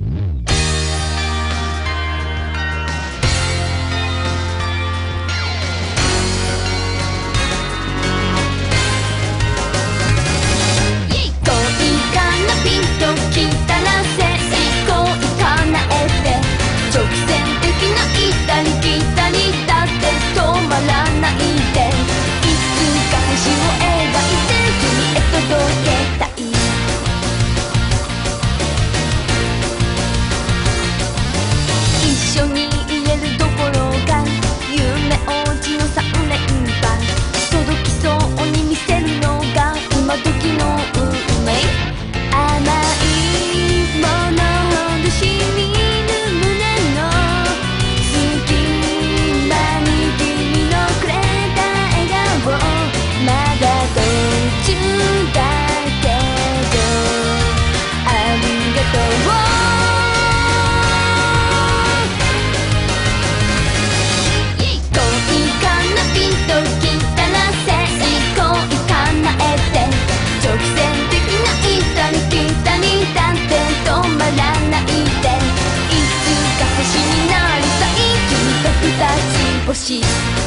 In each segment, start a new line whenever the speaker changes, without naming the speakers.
星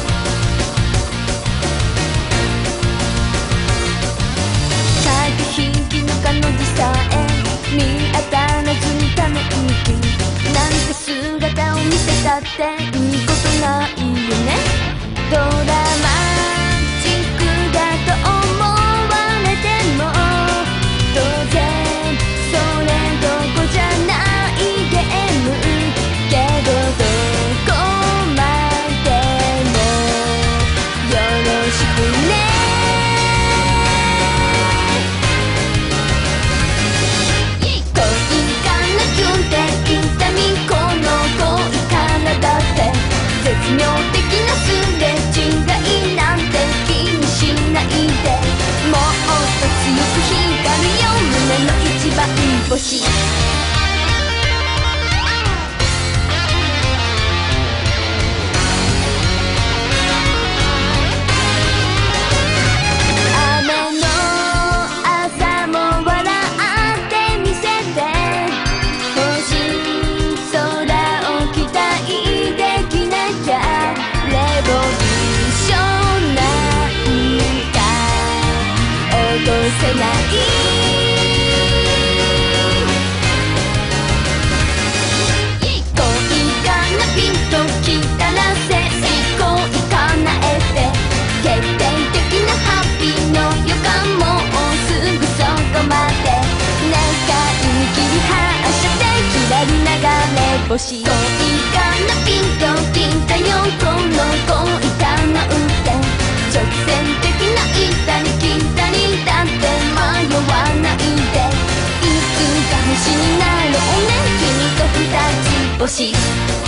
駆け引きの彼女さえ見当たらずにため息なんて姿を見せたっていいことないよね。ドラマチックだと思われても当然それどこじゃないゲームけどどこまでもよろしくね。絶妙的なすれ違いなんて気にしないでもっと強く光るよ胸の一番星。雨の朝も笑ってみせて星空を期待できなきゃレボリューションなんか起こせない。恋かなピンときたら正恋叶えて決定的なハッピーの予感もうすぐそこまで中に切り離してきらり流れ星。恋かなピンときたよこの恋かなって直線的な行ったり来たりだって迷わないでいつか星になろうね君と二つ星。